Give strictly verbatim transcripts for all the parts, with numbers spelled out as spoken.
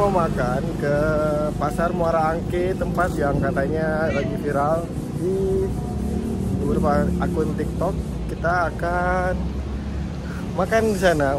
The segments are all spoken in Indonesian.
mau makan ke Pasar Muara Angke, tempat yang katanya lagi viral di beberapa akun TikTok. Kita akan makan di sana.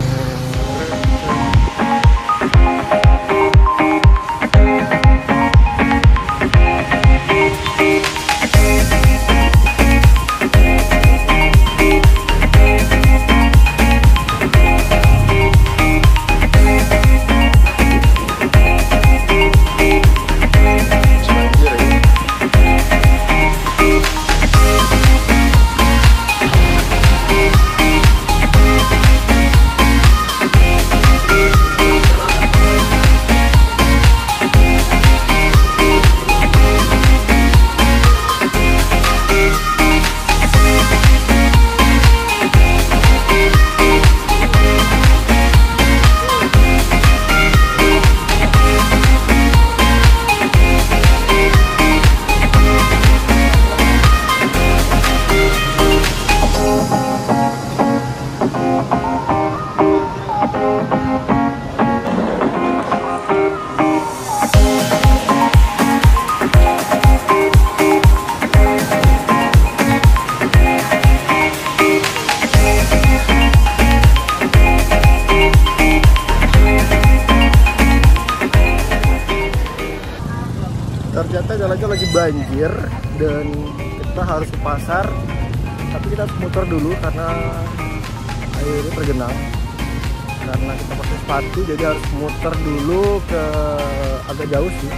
Ternyata jalannya lagi banjir dan kita harus ke pasar, tapi kita harus muter dulu karena air ini tergenang. Karena kita pakai sepatu, jadi harus muter dulu ke agak jauh sih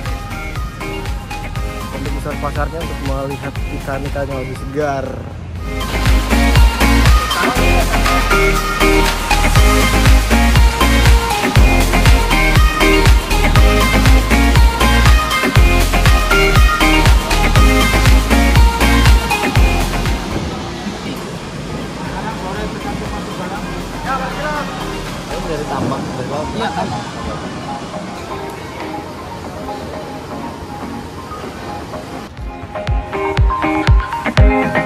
untuk besar pasarnya, untuk melihat ikan-ikan yang lebih segar. Dari tambang dari laut. Iya, tambang.